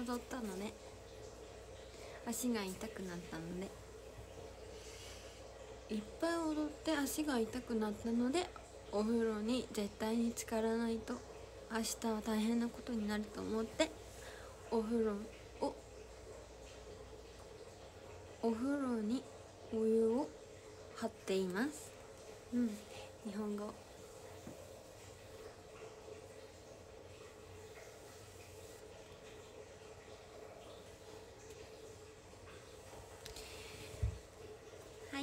踊ったので足が痛くなったので、いっぱい踊って足が痛くなったので、お風呂に絶対に浸からないと明日は大変なことになると思って、お風呂にお湯を張っています。日本語。はい。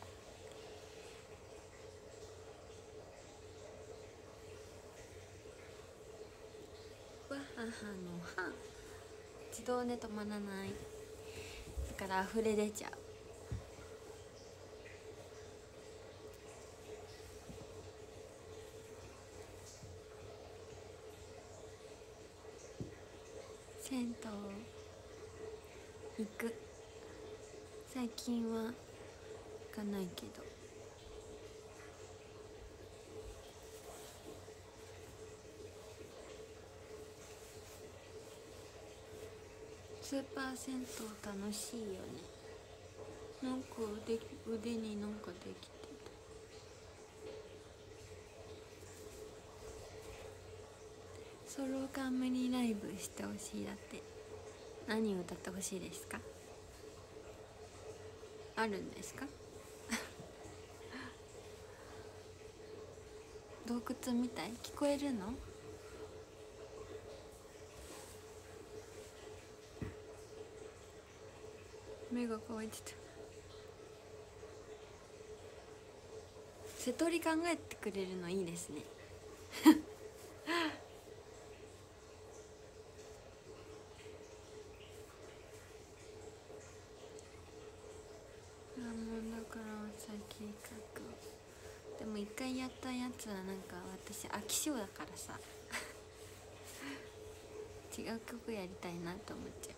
わははのは自動で止まらない、だから溢れ出ちゃう。銭湯行く。最近は行かないけど、スーパー銭湯楽しいよね。なんか腕になんかできてた。ソロ冠ライブしてほしい。だって。何を歌ってほしいですか？あるんですか？洞窟みたい。聞こえるの？目が乾いてた。瀬戸り考えてくれるのいいですね。もうだから最近書く。でも一回やったやつはなんか私飽き性だからさ違う曲やりたいなと思っちゃ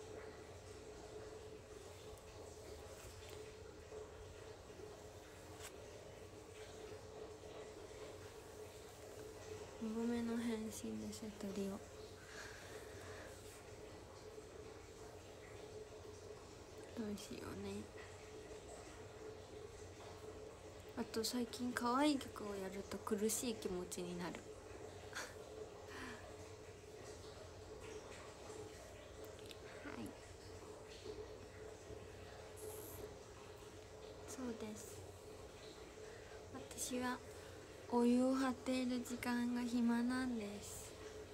う。ごめの変身で瀬戸りをどうしようね。あと最近可愛い曲をやると苦しい気持ちになる。はい、そうです。私はお湯を張っている時間が暇なんです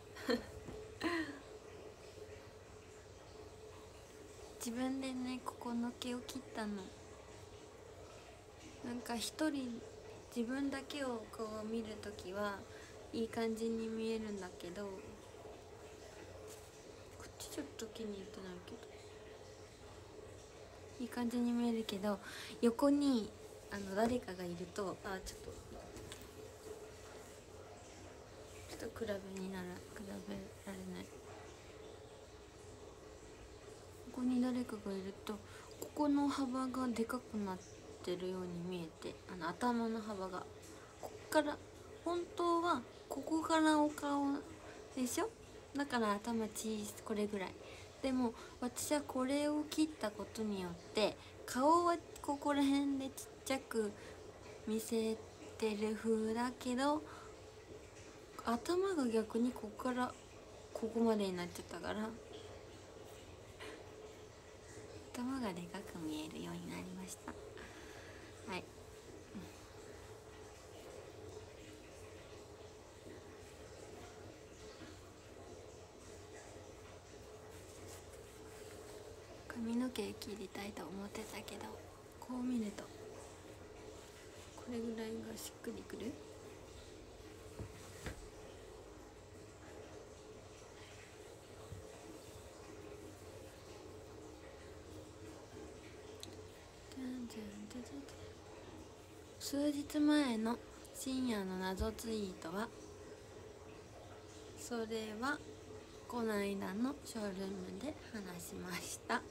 自分でね、ここの毛を切ったの。なんか一人自分だけをこう見るときはいい感じに見えるんだけど、こっちちょっと気に入ってないけどいい感じに見えるけど、横に誰かがいるとちょっと比べられない。ここに誰かがいるとここの幅がでかくなってるように見えて、頭の幅がこっから、本当はここからお顔でしょ。だから頭これぐらい。でも私はこれを切ったことによって顔はここら辺でちっちゃく見せてる風だけど、頭が逆にここからここまでになっちゃったから、頭がでかく見えるようになりました。はい、髪の毛切りたいと思ってたけど、こう見るとこれぐらいがしっくりくる。数日前の深夜の謎ツイートは、それはこの間のショールームで話しました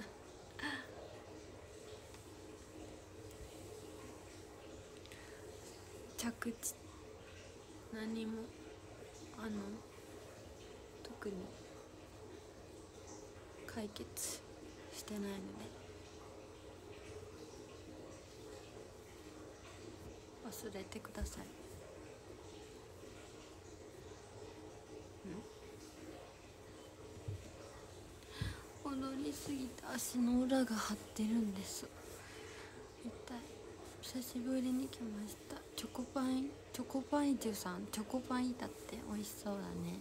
着地何も特に解決してないので、忘れてください。踊りすぎて足の裏が張ってるんです。痛い。久しぶりに来ました。チョコパイジュさん、チョコパイだって美味しそうだね。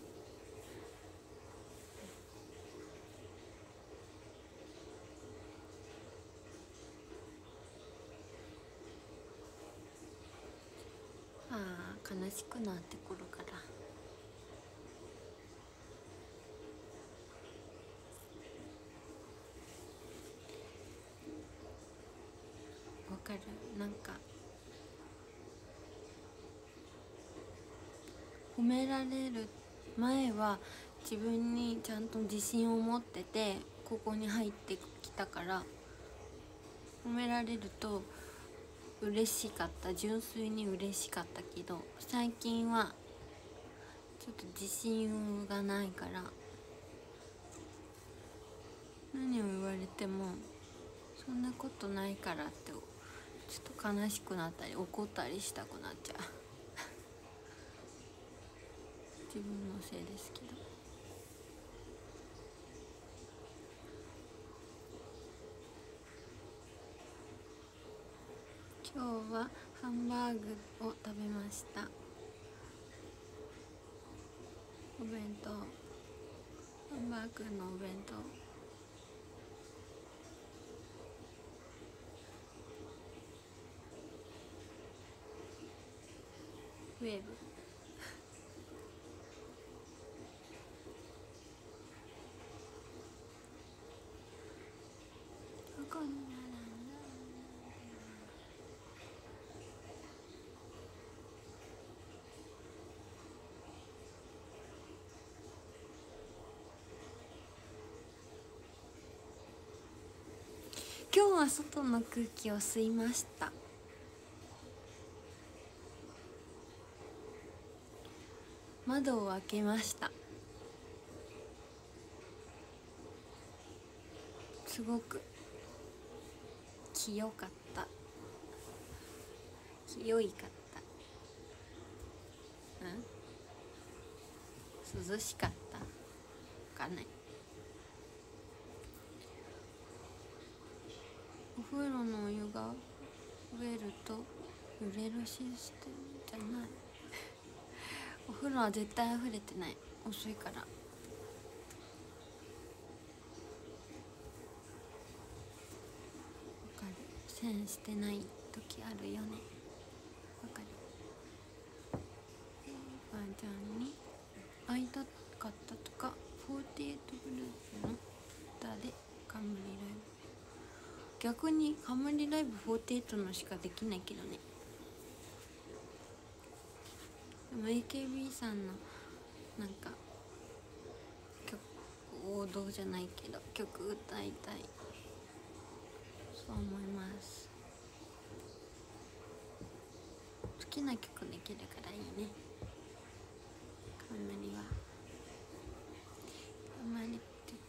あー、悲しくなってくるから。わかる。なんか褒められる前は自分にちゃんと自信を持っててここに入ってきたから、褒められると嬉しかった、純粋に嬉しかったけど、最近はちょっと自信がないから、何を言われてもそんなことないからってちょっと悲しくなったり怒ったりしたくなっちゃう。自分のせいですけど。今日はハンバーグを食べました。お弁当、ハンバーグのお弁当。ウェーブ。こんな今日は外の空気を吸いました。窓を開けました。すごく清かった。清いかった。涼しかった。わかんない。お風呂のお湯が増えると揺れるシステムじゃない。お風呂は絶対溢れてない。遅いから。わかる。栓してない時あるよね。わかる。ばあちゃんに会いたかったとか、48グループの歌で冠ライブ。逆に冠ライブ48のしかできないけどね。でも AKB さんのなんか曲、王道じゃないけど曲歌いたい、そう思います。好きな曲できるからいいね。冠は冠って言うと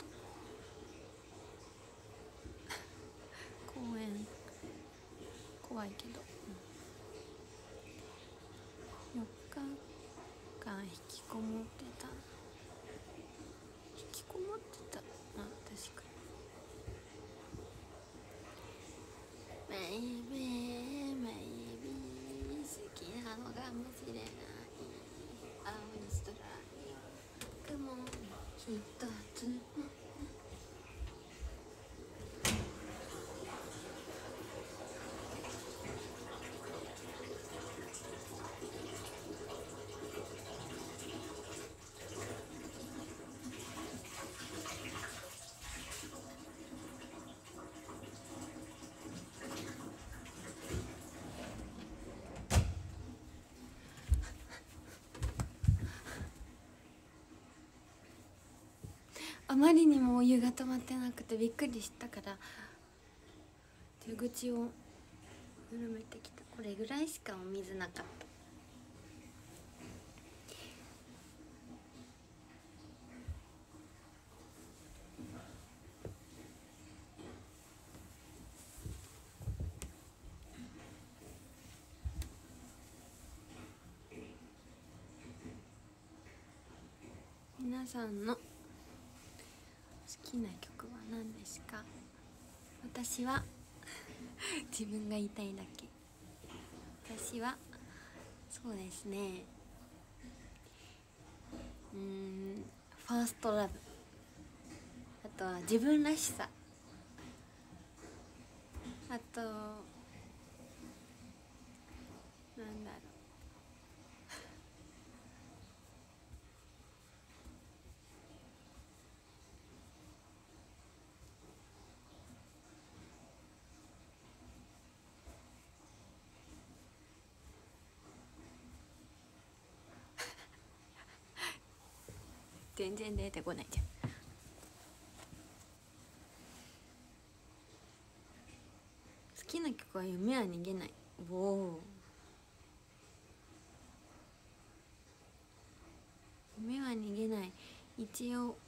公園怖いけど、4日間引きこもってた。引きこもってた。まあ確かに。メイビーメイビー好きなのかもしれない。青い空に雲一つ。あまりにもお湯が止まってなくてびっくりしたから蛇口を緩めてきた。これぐらいしかお水なかった。 皆さんの好きな曲は何ですか？私は自分が言いたいだけ。私はそうですね、ファーストラブ、あとは自分らしさ、あとなんだろ全然出てこないじゃん。好きな曲は夢は逃げない。おお、夢は逃げない。一応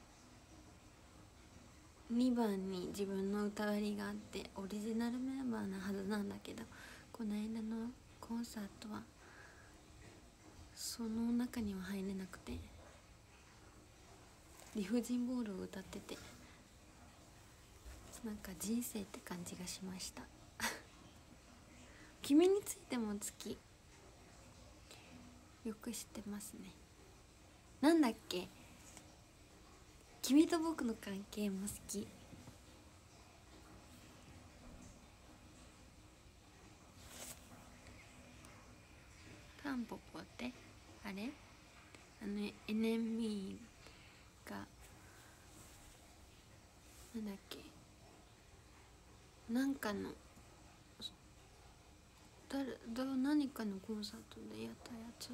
2番に自分の歌割りがあってオリジナルメンバーなはずなんだけど、この間のコンサートはその中には入れなくて、理不尽ボールを歌ってて、なんか人生って感じがしました君についても好き、よく知ってますね。なんだっけ、君と僕の関係も好き。タンポポってあれ、NME がなんだっけ、なんかの何かのコンサートでやったやつ。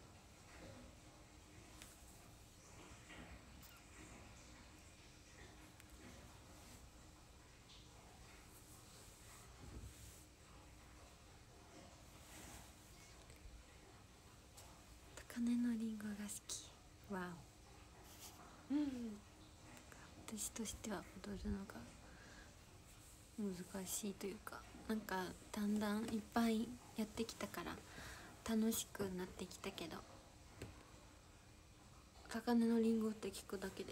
高根のりんごが好き。わお、私としては踊るのが難しいというか、なんかだんだんいっぱいやってきたから楽しくなってきたけど、高根のりんごって聞くだけで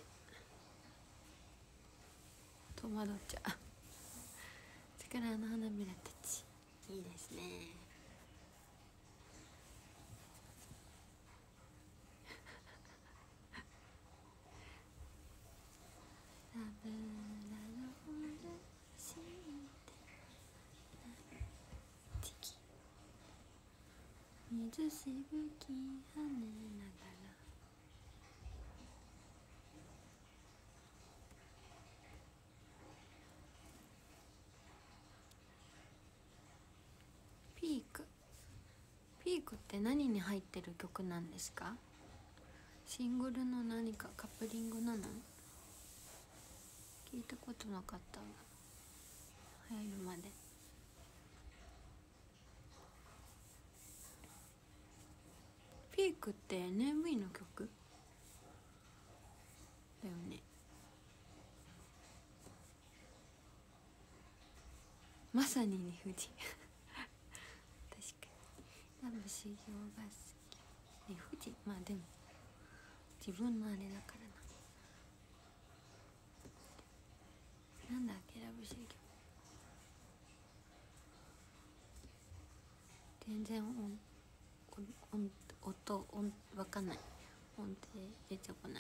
戸惑っちゃう力の花びらたち、いいですね。油のして水しぶき跳ねながら、ピークって何に入ってる曲なんですか？シングルの何かカップリングなの？聞いたことなかったわ、流行るまで。ピークって NME の曲だよね。まさに理不尽確かにラブ修行が好き。理不尽、まあでも自分のあれだからな。なんだっけ、ラブ修行、全然音わかんない、音程出てこない。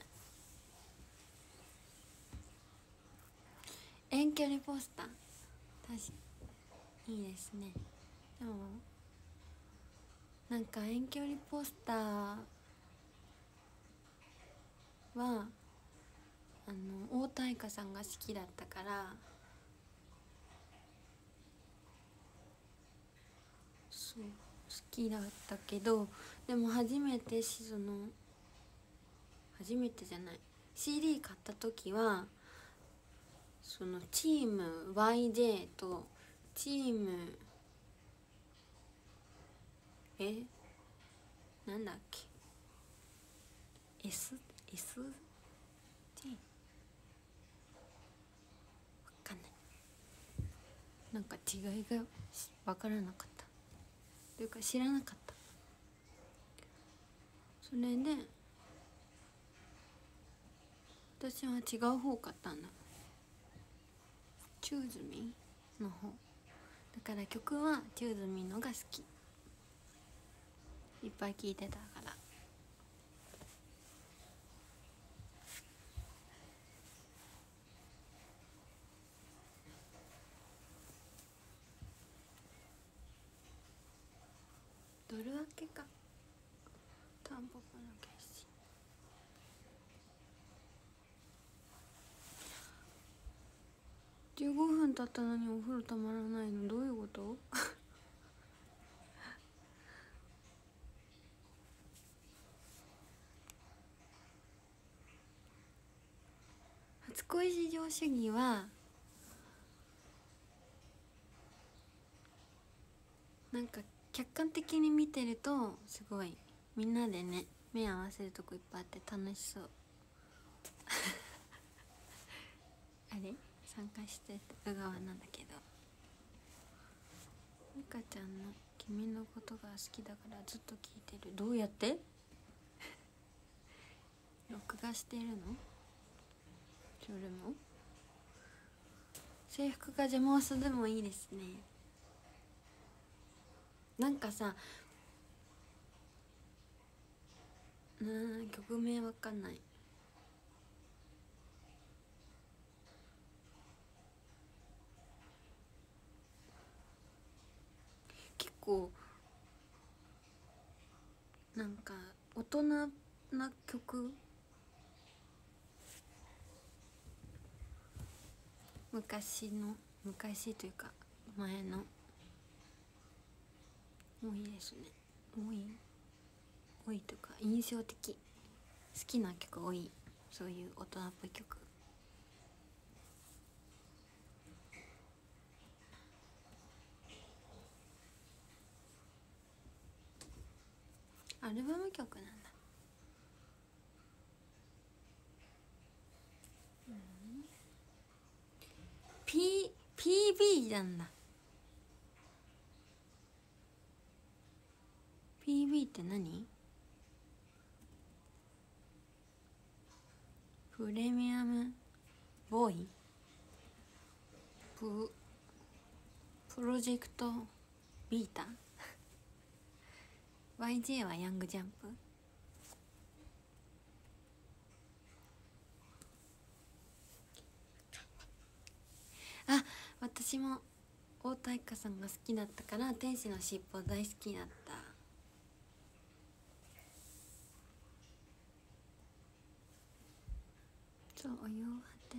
遠距離ポスター、確かいいですね。でもなんか遠距離ポスターは大田愛花さんが好きだったからそう好きだったけど、でも初めて初めてじゃない、 CD 買った時はそのチーム YJ とチームなんだっけ SJ わかんない、なんか違いが分からなかったというか知らなかった。それで私は違う方買ったんだ。チューズミの方だから曲はチューズミのが好き、いっぱい聴いてたから。ドル明けか、タンポポの決心。15分経ったのにお風呂たまらないの、どういうこと？初恋至上主義はなんか客観的に見てるとすごいみんなでね目合わせるとこいっぱいあって楽しそう。あれ参加してる側なんだけど、みかちゃんの「君のことが好きだからずっと聞いてる」どうやって録画してるの？それも制服が邪魔をするもいいですね。なんかさ、曲名わかんない。結構なんか大人な曲、昔というか前の多いですね。多いというか印象的、好きな曲多い。そういう大人っぽい曲。アルバム曲なんだ。PB なんだ。 PB って何？プレミアムボーイ、プロジェクトビータYJ はヤングジャンプ。あ、私も太田愛花さんが好きだったから天使のしっぽ大好きだった。そう、お湯を張ってます。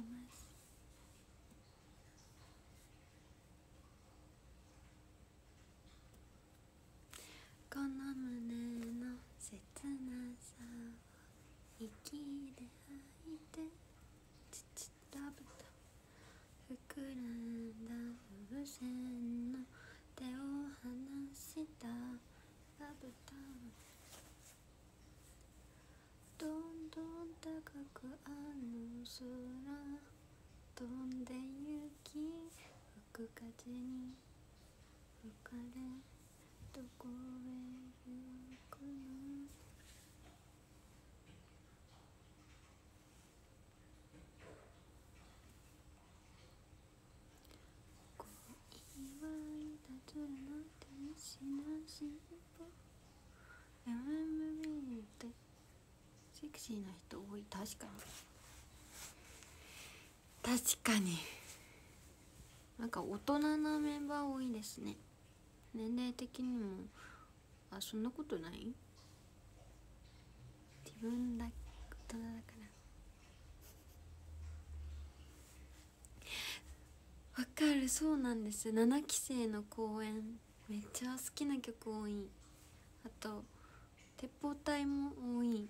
この胸の切なさを息で吐いて、ちちたぶた膨らんだ風船の手を離したラブタブ、どんどん高くあの空飛んで行き、吹く風に吹かれどこへ行くの。恋はいたずらな天使のしっぽ MMB ってセクシーな人多い。確かになんか大人なメンバー多いですね。年齢的にも。あ、そんなことない？自分だけ大人だから。わかる、そうなんです。7期生の公演めっちゃ好きな曲多い。あと鉄砲隊も多い。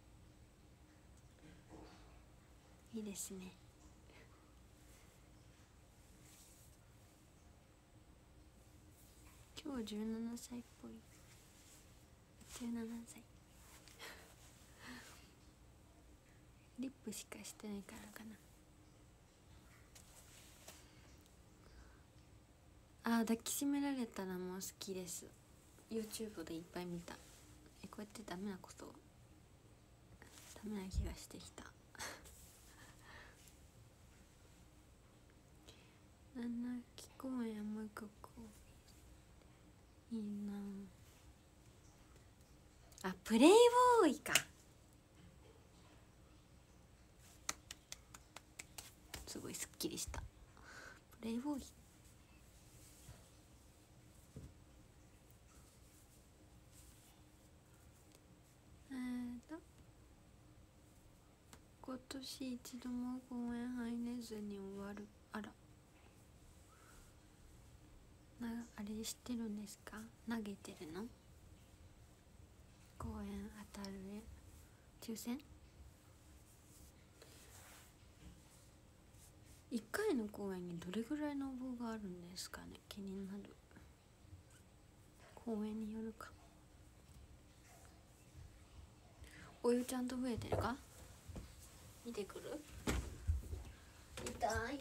いいですね。今日17歳っぽい。17歳リップしかしてないからかな。あ、抱きしめられたらもう好きです。 YouTube でいっぱい見た。こうやってダメな気がしてきた。 曲いいなあ。プレイボーイか。すごいすっきりした。プレイボーイ。今年一度も公園入れずに終わる。あら、あれ知ってるんですか？投げてるの？公園当たる抽選？1回の公演にどれぐらいの応募があるんですかね。気になる。公演によるか。お湯ちゃんと増えてるか見てくる？痛い。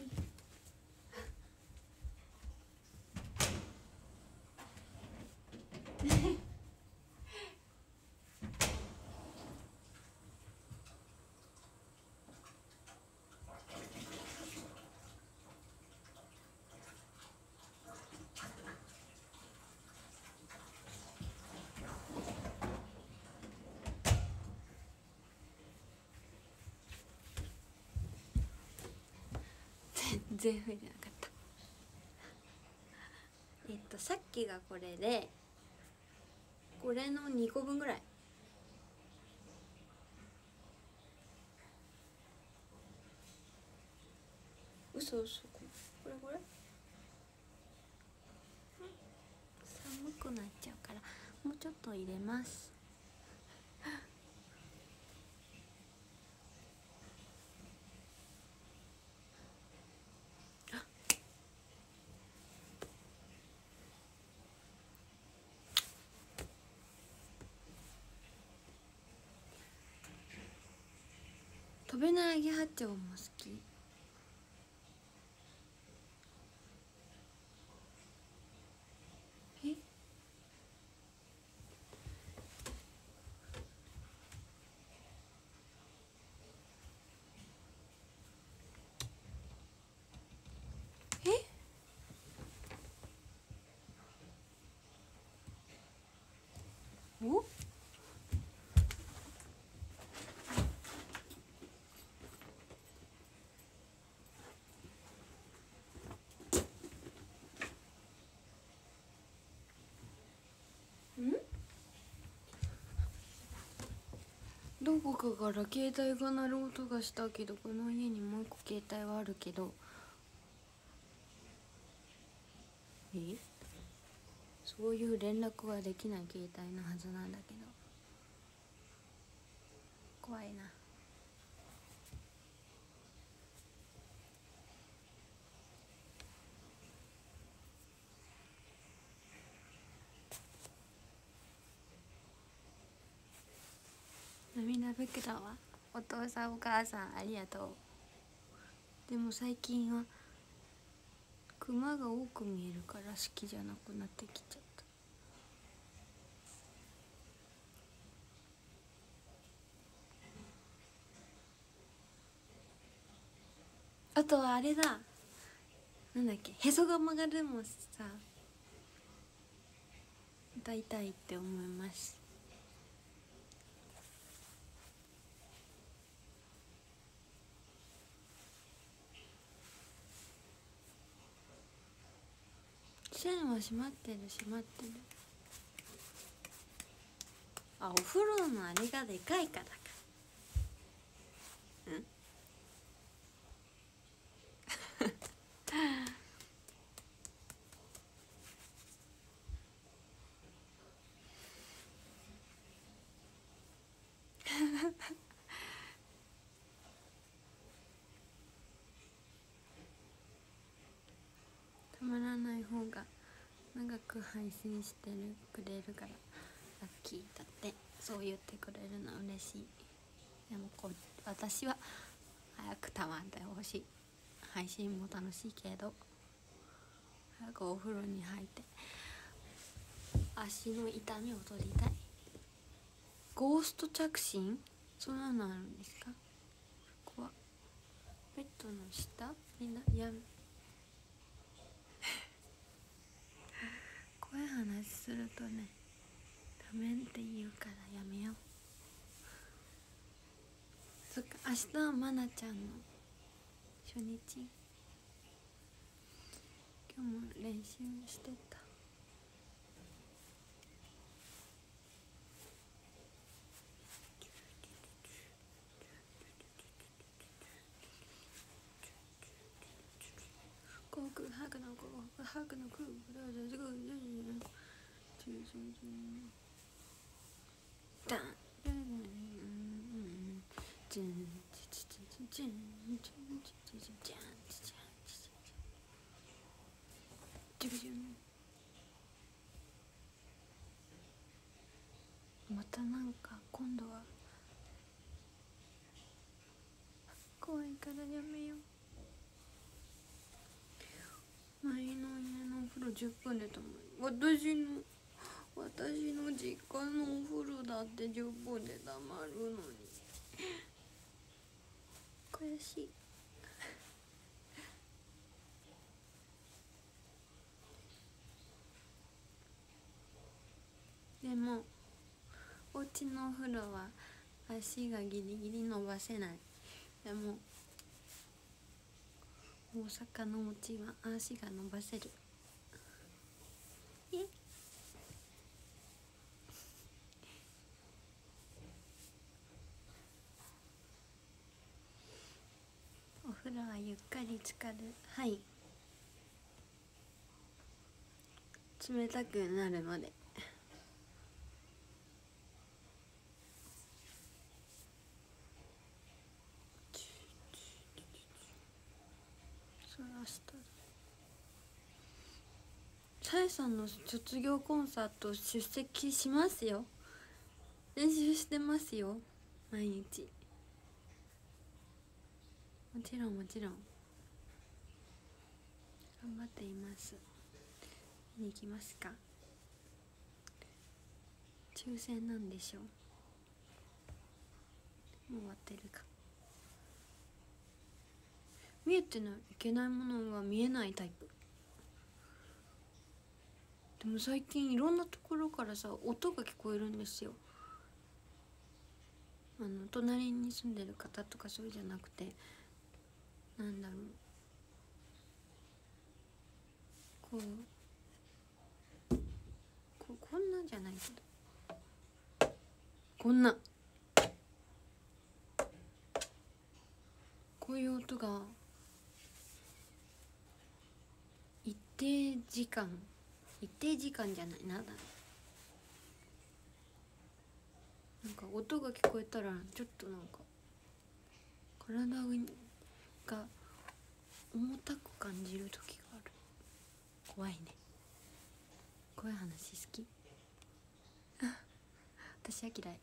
全然増えてなかった。さっきがこれで、これの2個分ぐらい。嘘嘘、これ寒くなっちゃうからもうちょっと入れます。飛べないアゲハチョウも好き。えおどこかから携帯が鳴る音がしたけど、この家にもう一個携帯はあるけど、そういう連絡はできない携帯のはずなんだけど、怖いな。涙袋はお父さんお母さんありがとう。でも最近はクマが多く見えるから好きじゃなくなってきちゃった。あとはあれだ、なんだっけ、へそが曲がるもさ痛い痛いって思います。線は閉まってる。あ、お風呂のあれがでかいからか。たまらない方が長く配信してくれるからラッキーだって。そう言ってくれるの嬉しい。でも私は早くたまってほしい。配信も楽しいけど早くお風呂に入って足の痛みを取りたい。ゴースト着信、そんなのあるんですか？怖っ。ベッドの下みんなやめからやめよう。そっか、明日はまなちゃんの初日。今日も練習してた。告白の告白のクーラーでダンまたなんか今度は怖いからやめよう。前の家のお風呂10分で止まる。私の実家のお風呂だって10分で溜まるのに悔しい。でもお家のお風呂は足がギリギリ伸ばせない。でも大阪のお家は足が伸ばせる。お風呂はゆっかり浸かる。はい、冷たくなるまで。それ明日だ。さえさんの卒業コンサート出席しますよ。練習してますよ毎日。もちろんもちろん頑張っています。見に行きますか。抽選なんでしょう。もう終わってるか。見えてないけないものは見えないタイプ。でも最近いろんなところからさ音が聞こえるんですよ。隣に住んでる方とかそうじゃなくて、なんだろう、こんなんじゃないけど、こんなこういう音が一定時間じゃないな、なんか音が聞こえたらちょっとなんか体が重たく感じる時がある。怖いね。怖い話好き私は嫌い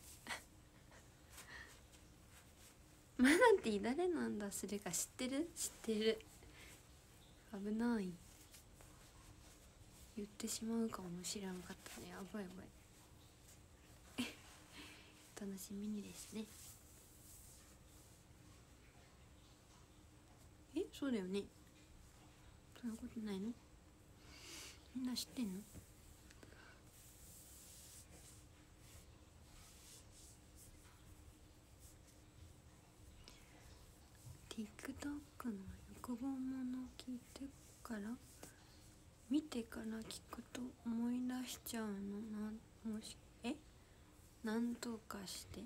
マナティー誰なんだ。それか知ってる。危ない。言ってしまうかもしれなかったね。やばいやばい楽しみにですね。そうだよね。そんなことないの。みんな知ってんの。TikTok の欲望もの聞いてから見てから聞くと思い出しちゃうの。なんとかして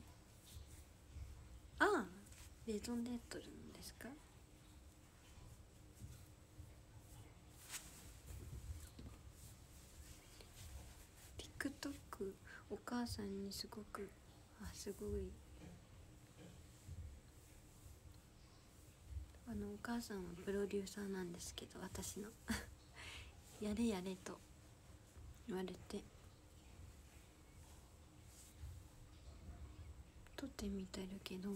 レゾンでとるんですか。TikTok お母さんにすごいお母さんはプロデューサーなんですけど、私のやれやれと言われて撮ってみてるけど、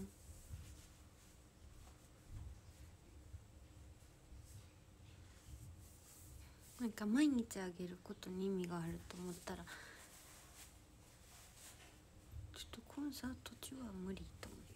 なんか毎日あげることに意味があると思ったらちょっとコンサート中は無理と思って、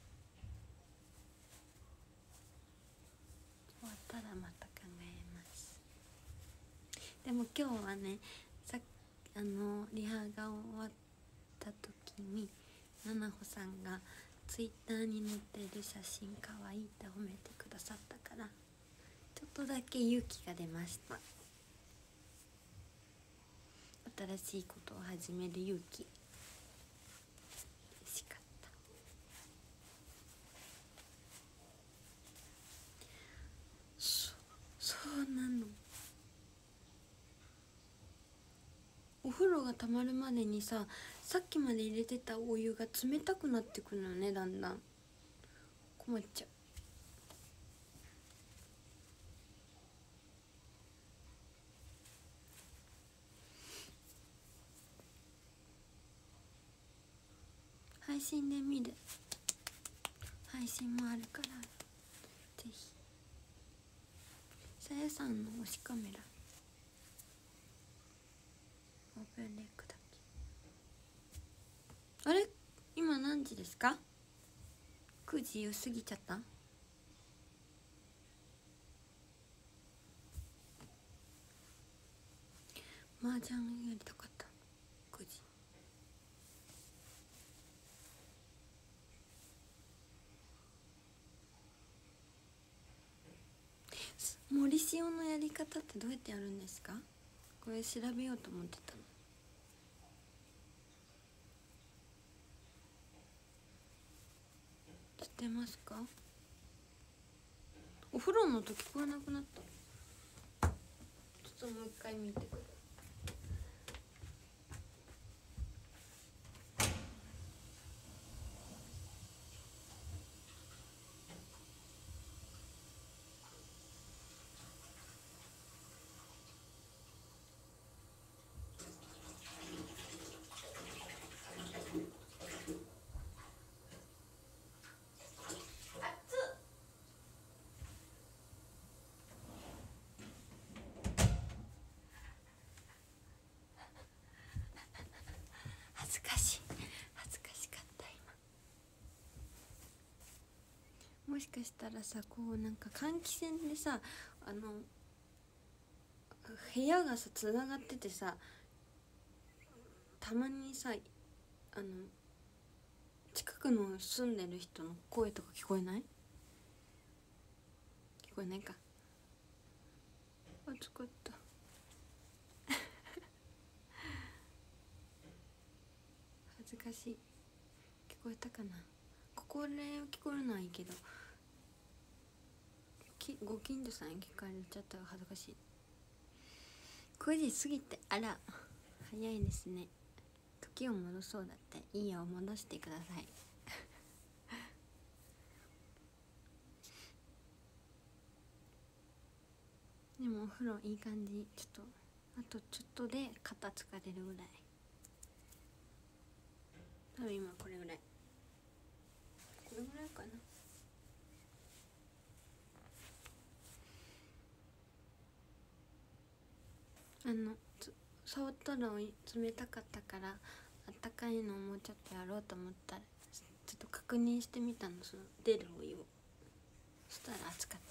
終わったらまた考えます。でも今日はねリハが終わった時にななほさんがツイッターに載ってる写真かわいいって褒めてくださったからちょっとだけ勇気が出ました。新しいことを始める勇気、嬉しかった。そうなの。お風呂がたまるまでにさっきまで入れてたお湯が冷たくなってくるのね。だんだん困っちゃう。配信で見る配信もあるからぜひ。さやさんの推しカメラオープンレックだけ。あれ今何時ですか？9時過ぎちゃった？麻雀やりたかった。9時。森塩のやり方ってどうやってやるんですか？これ調べようと思ってたの。知ってますか？お風呂の音聞こえなくなった。ちょっともう一回見てくる。恥ずかしかった今。もしかしたらさこうなんか換気扇でさ部屋がさつながっててさたまにさ近くの住んでる人の声とか聞こえない？聞こえないか。暑かった恥ずかしい。聞こえたかな。ここで聞こえるのはいいけどご近所さんに聞かれちゃったら恥ずかしい。9時過ぎてあら早いですね。時を戻そうだって。いいよ戻してくださいでもお風呂いい感じ。ちょっとあとちょっとで肩疲れるぐらい。多分今これぐらいかな。触ったら冷たかったからあったかいのをもうちょっとやろうと思ったらちょっと確認してみたの。その出るお湯を。そしたら熱かった。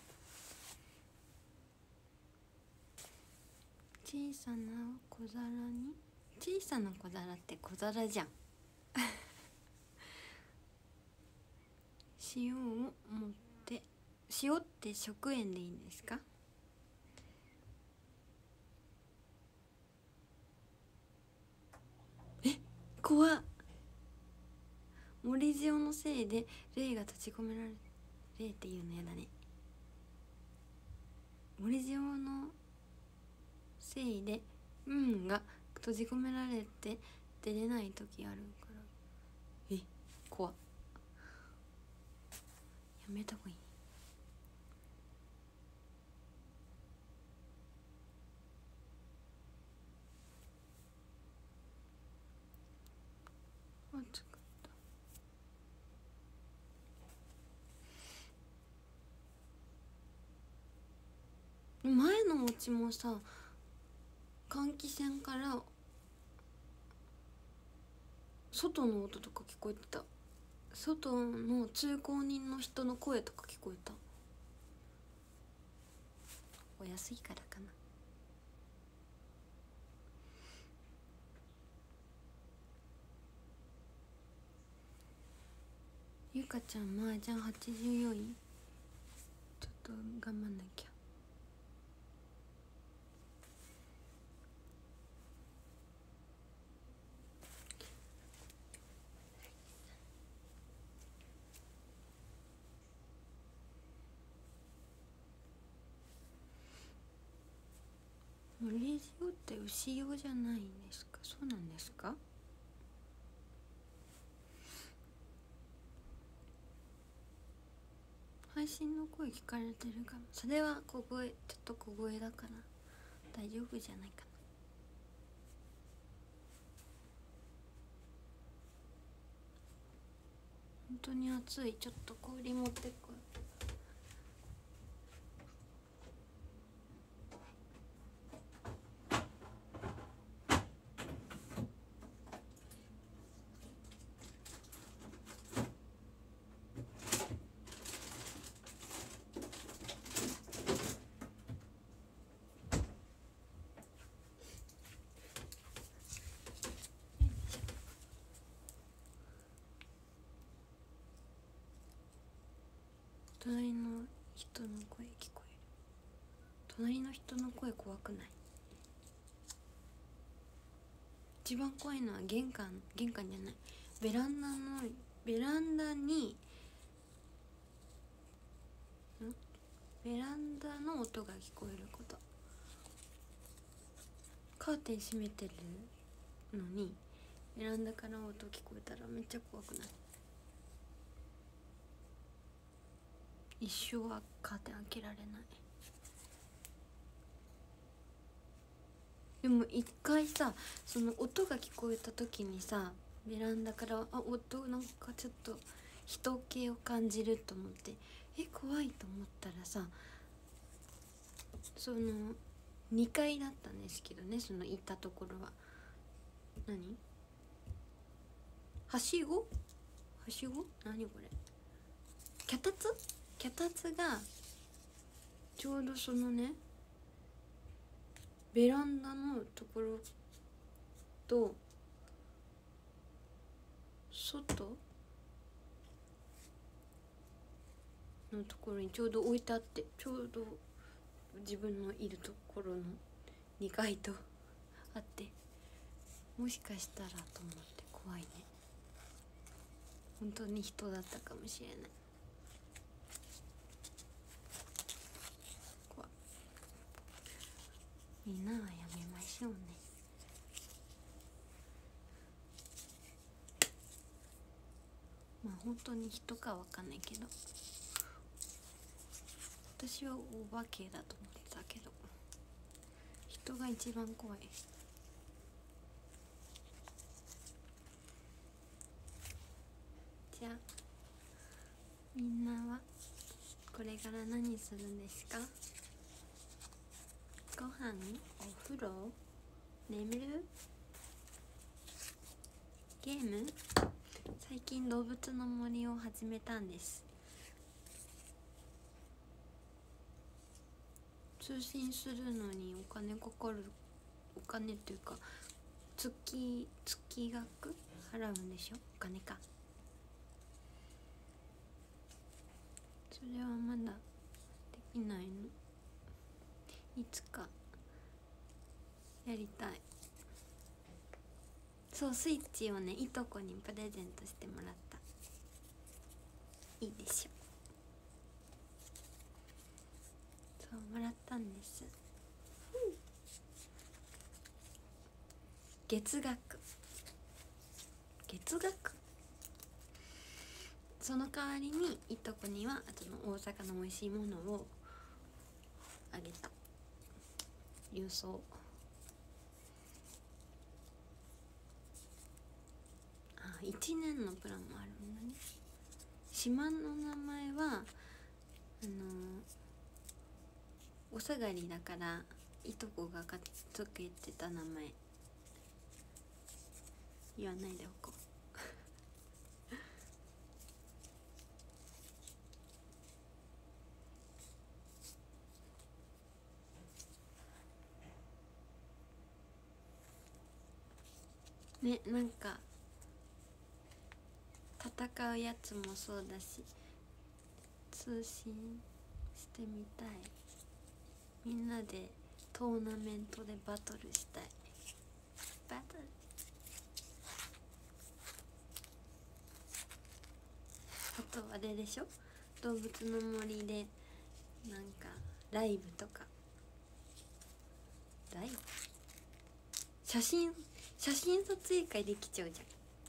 小さな小皿に小さな小皿って小皿じゃん塩を持って塩って食塩でいいんですか？怖っ。森塩のせいで霊が閉じ込められる。霊っていうのやだね。森塩のせいで運が閉じ込められて出れない時あるから。怖っ。やめた方がいい。暑かった。前のお家もさ換気扇から外の音とか聞こえてた。外の通行人の人の声とか聞こえた。お安いからかな。 かちゃん麻雀84位、ちょっと頑張んなきゃ。レジオって牛用じゃないんですか？そうなんですか？配信の声聞かれてるかも。それは小声、ちょっと小声だから大丈夫じゃないかな。本当に暑い。ちょっと氷持ってこい。隣の人の声聞こえる。隣の人の声怖くない？一番怖いのは玄関じゃない、ベランダにベランダの音が聞こえること。カーテン閉めてるのにベランダから音聞こえたらめっちゃ怖くない？一生はカーテン開けられない。でも一回さ、その音が聞こえた時にさ、ベランダから音なんかちょっと人気を感じると思って、怖いと思ったらさ、その2階だったんですけどね、その行ったところははしご何これ、脚立がちょうどそのねベランダのところと外のところにちょうど置いてあって、ちょうど自分のいるところの2階とあって、もしかしたらと思って怖いね。本当に人だったかもしれない。怖い。みんなはやめましょうね。まあ本当に人かわかんないけど、私はお化けだと思ってたけど、人が一番怖い。じゃあみんなはこれから何するんですか？ご飯、お風呂、眠る、ゲーム。最近動物の森を始めたんです。通信するのにお金かかる。お金っていうか月額払うんでしょ。お金か。それはまだできないの。いつかやりたい。そう、スイッチをね、いとこにプレゼントしてもらった。いいでしょ。そうもらったんです。月額その代わりにいとこにはその大阪の美味しいものをあげた。郵送。1年のプランもあるんだね。島の名前はお下がりだからいとこがつけてた名前言わないでおこうね。なんか戦うやつもそうだし、通信してみたい。みんなでトーナメントでバトルしたい。バトル。あとあれでしょ、動物の森でなんかライブとか、ライブ、写真撮影会できちゃうじゃん。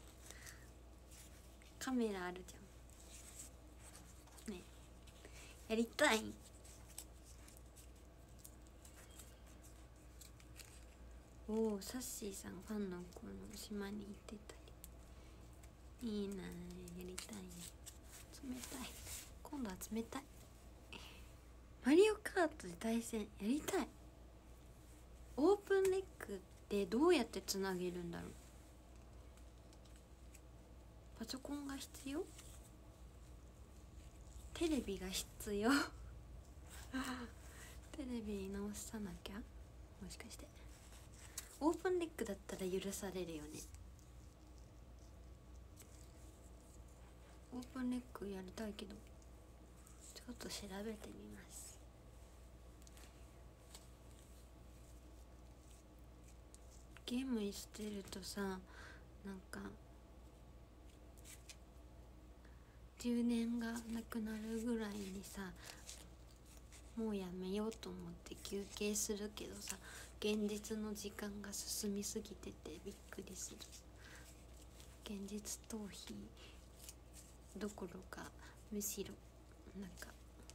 カメラあるじゃんね。やりたい。おお、サッシーさんファンの子の島に行ってたり、いいな、やりたいね。冷たい、今度は冷たい。マリオカートで対戦やりたい。オープンレックってどうやってつなげるんだろう。パソコンが必要、テレビが必要テレビ直さなきゃ。もしかしてオープンレックだったら許されるよね。オープンレックやりたいけど、ちょっと調べてみます。ゲームしてるとさ、なんか充電がなくなるぐらいにさ、もうやめようと思って休憩するけどさ、現実の時間が進みすぎててびっくりする。現実逃避どころか、むしろなんか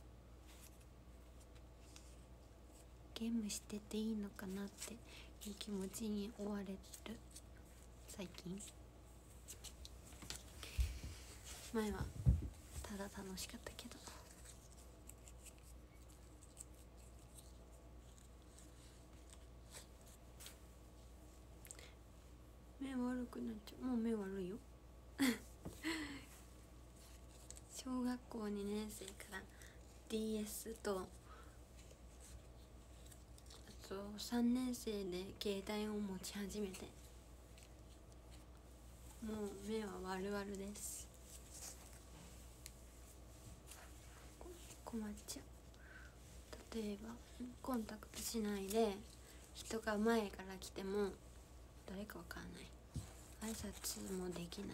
ゲームしてていいのかなっていう気持ちに追われる最近。前はただ楽しかったけど。目悪くなっちゃう。もう目悪いよ小学校2年生から DS と、あと3年生で携帯を持ち始めて、もう目は悪々です。困っちゃう。例えばコンタクトしないで人が前から来ても誰かわからない、挨拶もできない。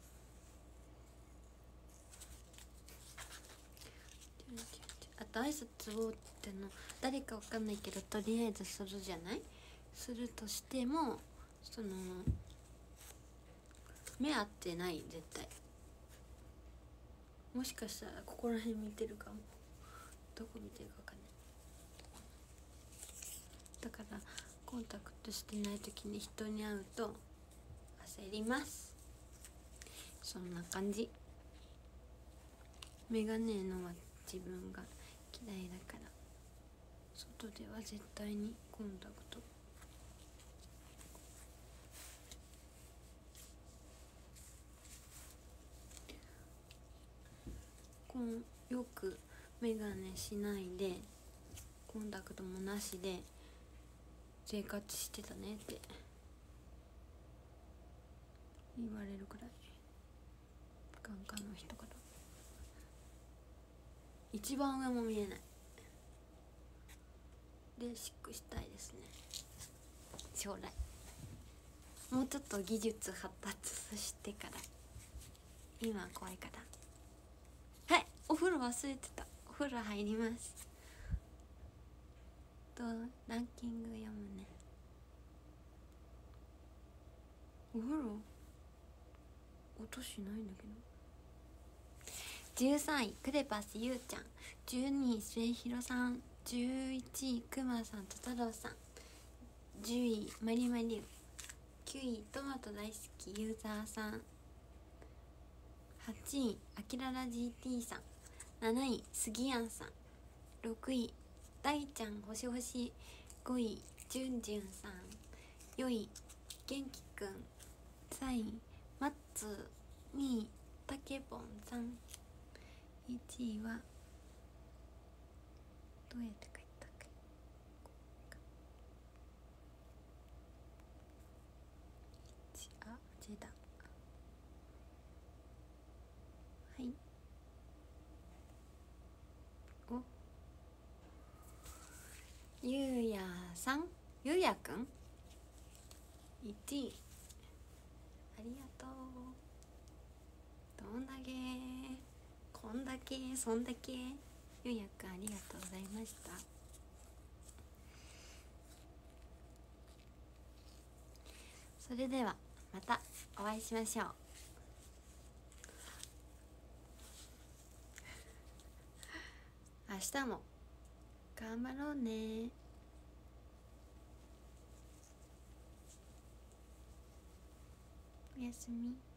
あと挨拶をっての誰かわかんないけど、とりあえずするじゃない。するとしても、その目合ってない、絶対。もしかしたらここら辺見てるかも。どこ見てるかわかんない。だからコンタクトしてない時に人に会うと焦ります。そんな感じ。メガネのは自分が嫌いだから、外では絶対にコンタクト。よくメガネしないでコンタクトもなしで生活してたねって言われるくらい、眼科の人から。一番上も見えない。レーシックしたいですね、将来。もうちょっと技術発達してから。今は怖いから。はい、お風呂忘れてた。お風呂入ります。ランキング読むね。お風呂音しないんだけど。13位クレパスゆうちゃん、12位末広さん、11位くまさんと太郎さん、10位まりまりゅう、9位トマト大好きユーザーさん、8位あきらら GT さん、7位すぎやんさん、6位大ちゃん星星、5位じゅんじゅんさん、4位げんきくん、3位マッツー、2位たけぼんさん、1位はどうやって書いたっけ。あ、間違えた。 さん、ゆうやくん1位ありがとう。どんだけこんだけそんだけゆうやくんありがとうございました。それではまたお会いしましょう。明日も頑張ろうね。おやすみ。